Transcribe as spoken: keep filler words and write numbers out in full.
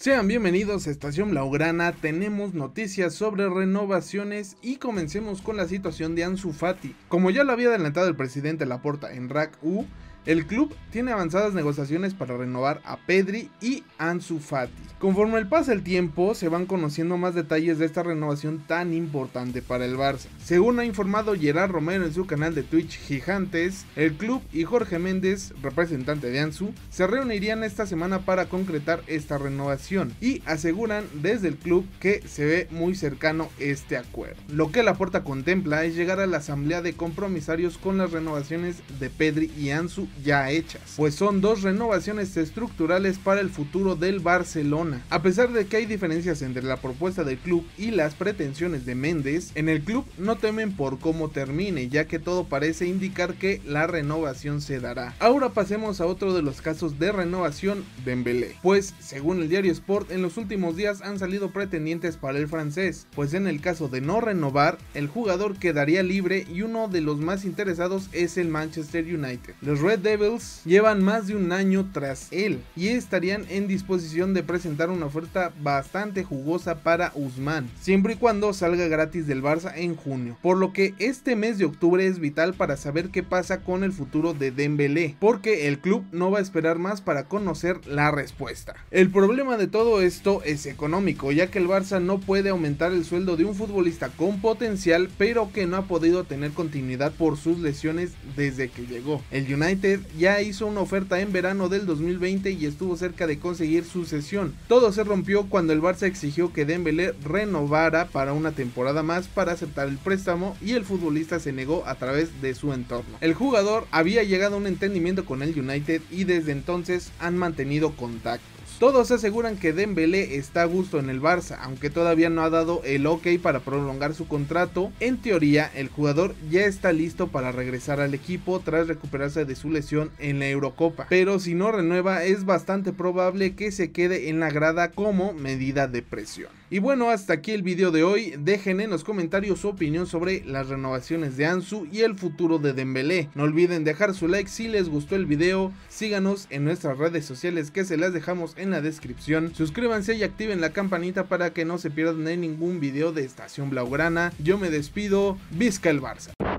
Sean bienvenidos a Estación Blaugrana. Tenemos noticias sobre renovaciones y comencemos con la situación de Ansu Fati. Como ya lo había adelantado el presidente Laporta en R A C U, el club tiene avanzadas negociaciones para renovar a Pedri y Ansu Fati. Conforme el pasa el tiempo, se van conociendo más detalles de esta renovación tan importante para el Barça. Según ha informado Gerard Romero en su canal de Twitch Gigantes, el club y Jorge Méndez, representante de Ansu, se reunirían esta semana para concretar esta renovación y aseguran desde el club que se ve muy cercano este acuerdo. Lo que Laporta contempla es llegar a la asamblea de compromisarios con las renovaciones de Pedri y Ansu ya hechas, pues son dos renovaciones estructurales para el futuro del Barcelona. A pesar de que hay diferencias entre la propuesta del club y las pretensiones de Méndez, en el club no temen por cómo termine, ya que todo parece indicar que la renovación se dará. Ahora pasemos a otro de los casos de renovación, Dembélé, pues según el diario Sport, en los últimos días han salido pretendientes para el francés, pues en el caso de no renovar, el jugador quedaría libre y uno de los más interesados es el Manchester United. Los Red Devils llevan más de un año tras él y estarían en disposición de presentar una oferta bastante jugosa para Ousmane, siempre y cuando salga gratis del Barça en junio, por lo que este mes de octubre es vital para saber qué pasa con el futuro de Dembélé, porque el club no va a esperar más para conocer la respuesta. El problema de todo esto es económico, ya que el Barça no puede aumentar el sueldo de un futbolista con potencial, pero que no ha podido tener continuidad por sus lesiones desde que llegó. El United ya hizo una oferta en verano del dos mil veinte y estuvo cerca de conseguir su cesión. Todo se rompió cuando el Barça exigió que Dembélé renovara para una temporada más para aceptar el préstamo y el futbolista se negó a través de su entorno. El jugador había llegado a un entendimiento con el United y desde entonces han mantenido contacto. Todos aseguran que Dembélé está a gusto en el Barça, aunque todavía no ha dado el ok para prolongar su contrato. En teoría, el jugador ya está listo para regresar al equipo tras recuperarse de su lesión en la Eurocopa, pero si no renueva es bastante probable que se quede en la grada como medida de presión. Y bueno, hasta aquí el video de hoy. Dejen en los comentarios su opinión sobre las renovaciones de Ansu y el futuro de Dembélé. No olviden dejar su like si les gustó el video, síganos en nuestras redes sociales que se las dejamos en la descripción, suscríbanse y activen la campanita para que no se pierdan de ningún video de Estación Blaugrana. Yo me despido, Vizca el Barça.